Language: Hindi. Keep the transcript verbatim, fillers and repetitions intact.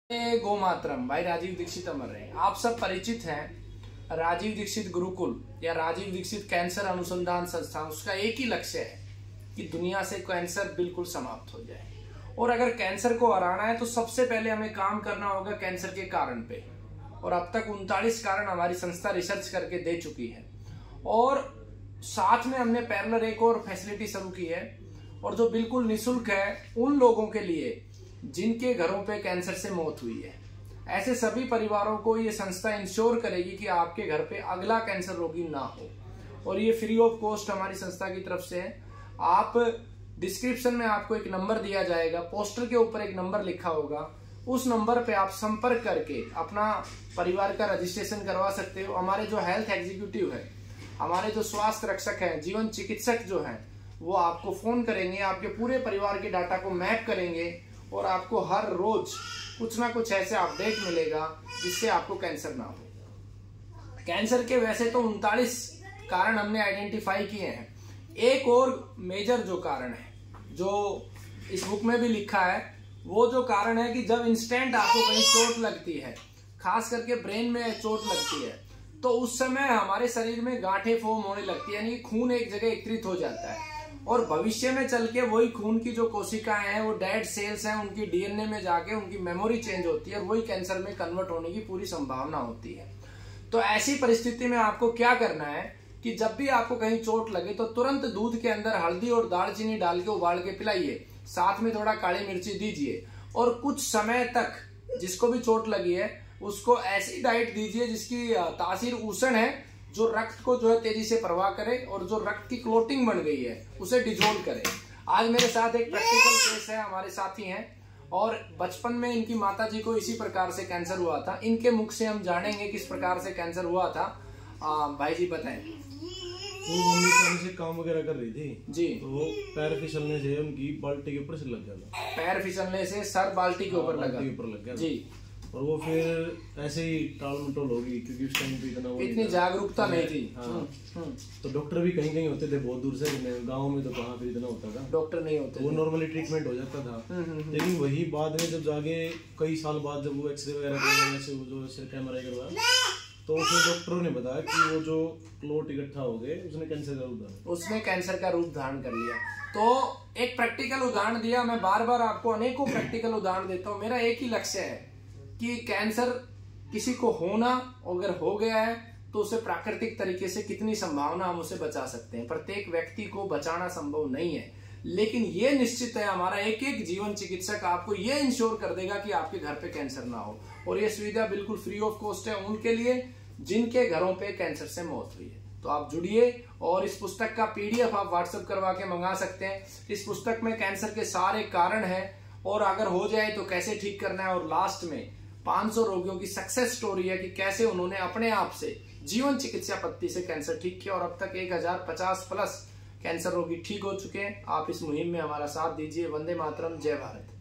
गो मातरम। भाई राजीव दीक्षित अमर रहे। आप सब परिचित हैं राजीव दीक्षित गुरुकुल या राजीव दीक्षित कैंसर अनुसंधान संस्थान। उसका एक ही लक्ष्य है कि दुनिया से कैंसर बिल्कुल समाप्त हो जाए। और अगर कैंसर को हराना है तो सबसे पहले हमें काम करना होगा कैंसर के कारण पे। और अब तक उनतालीस कारण हमारी संस्था रिसर्च करके दे चुकी है। और साथ में हमने पैरेलल एक और फैसिलिटी शुरू की है और जो बिल्कुल निःशुल्क है उन लोगों के लिए जिनके घरों पे कैंसर से मौत हुई है। ऐसे सभी परिवारों को ये संस्था इंश्योर करेगी कि आपके घर पे अगला कैंसर रोगी ना हो। और ये फ्री ऑफ कॉस्ट हमारी संस्था की तरफ से है। आप डिस्क्रिप्शन में आपको एक नंबर दिया जाएगा, पोस्टर के ऊपर एक नंबर लिखा होगा, उस नंबर पे आप संपर्क करके अपना परिवार का रजिस्ट्रेशन करवा सकते हो। हमारे जो हेल्थ एग्जीक्यूटिव है, हमारे जो स्वास्थ्य रक्षक हैं, जीवन चिकित्सक जो हैं, वो आपको फोन करेंगे, आपके पूरे परिवार के डाटा को मैप करेंगे और आपको हर रोज कुछ ना कुछ ऐसे अपडेट मिलेगा जिससे आपको कैंसर ना हो। कैंसर के वैसे तो उनतालीस कारण हमने आइडेंटिफाई किए हैं। एक और मेजर जो कारण है जो इस बुक में भी लिखा है, वो जो कारण है कि जब इंस्टेंट आपको कहीं चोट लगती है, खास करके ब्रेन में चोट लगती है, तो उस समय हमारे शरीर में गांठें फॉर्म होने लगती है, यानी खून एक जगह एकत्रित हो जाता है। और भविष्य में चल के वही खून की जो कोशिकाएं हैं, वो डेड सेल्स हैं, उनकी डीएनए में जाके उनकी मेमोरी चेंज होती है और वही कैंसर में कन्वर्ट होने की पूरी संभावना होती है। तो ऐसी परिस्थिति में आपको क्या करना है कि जब भी आपको कहीं चोट लगे तो तुरंत दूध के अंदर हल्दी और दालचीनी डाल के उबाल के पिलाइए, साथ में थोड़ा काली मिर्ची दीजिए और कुछ समय तक जिसको भी चोट लगी है उसको ऐसी डाइट दीजिए जिसकी तासीर उष्ण है, जो रक्त को जो है तेजी से प्रवाह करे और जो रक्त की क्लोटिंग बन गई है उसे डिजोल्व करे। आज मेरे साथ एक प्रैक्टिकल केस है, हमारे साथी हैं और बचपन में इनकी माताजी को इसी प्रकार से कैंसर हुआ था। इनके मुख से हम जानेंगे किस प्रकार से कैंसर हुआ था। आ, भाई जी बताएं। वो मम्मी पानी से काम वगैरह कर रही थी जी, तो वो पैर फिसलने से उनकी बाल्टी के ऊपर से लग गया। पैर फिसलने से सर बाल्टी के ऊपर लगा ऊपर लग गया जी। और वो फिर ऐसे ही टाल मटोल होगी क्योंकि उस टाइम पे इतना वो इतनी जागरूकता नहीं थी। हाँ। तो डॉक्टर भी कहीं कहीं होते थे बहुत दूर से, गांव में तो कहाँ फिर इतना होता था, डॉक्टर नहीं होते, वो नॉर्मली ट्रीटमेंट हो जाता था। लेकिन वही बाद में जब जाके कई साल बाद जब वो एक्सरे वगैरह करवाया, जो कैमरा करवाया, तो फिर डॉक्टरों ने बताया कि वो जो क्लोट इकट्ठा हो गए उसने कैंसर का रूप धारण उसने कैंसर का रूप धारण कर लिया। तो एक प्रैक्टिकल उदाहरण दिया। मैं बार बार आपको अनेकों प्रैक्टिकल उदाहरण देता हूँ। मेरा एक ही लक्ष्य है कि कैंसर किसी को होना, अगर हो गया है तो उसे प्राकृतिक तरीके से कितनी संभावना हम उसे बचा सकते हैं। प्रत्येक व्यक्ति को बचाना संभव नहीं है, लेकिन ये निश्चित है हमारा एक एक जीवन चिकित्सक आपको ये इंश्योर कर देगा कि आपके घर पे कैंसर ना हो। और ये सुविधा बिल्कुल फ्री ऑफ कॉस्ट है उनके लिए जिनके घरों पे कैंसर से मौत हुई है। तो आप जुड़िए और इस पुस्तक का पीडीएफ आप व्हाट्सएप करवा के मंगा सकते हैं। इस पुस्तक में कैंसर के सारे कारण है और अगर हो जाए तो कैसे ठीक करना है, और लास्ट में पाँच सौ रोगियों की सक्सेस स्टोरी है कि कैसे उन्होंने अपने आप से जीवन चिकित्सा पद्धति से कैंसर ठीक किया और अब तक एक हजार पचास प्लस कैंसर रोगी ठीक हो चुके हैं। आप इस मुहिम में हमारा साथ दीजिए। वंदे मातरम, जय भारत।